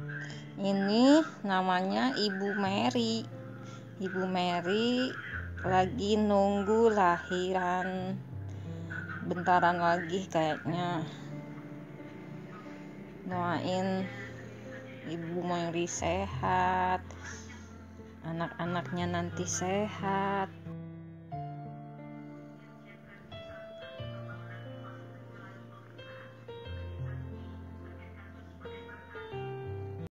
Ini namanya Ibu Mary. Ibu Mary lagi nunggu lahiran, bentaran lagi kayaknya. Doain Ibu Mary sehat, anak-anaknya nanti sehat.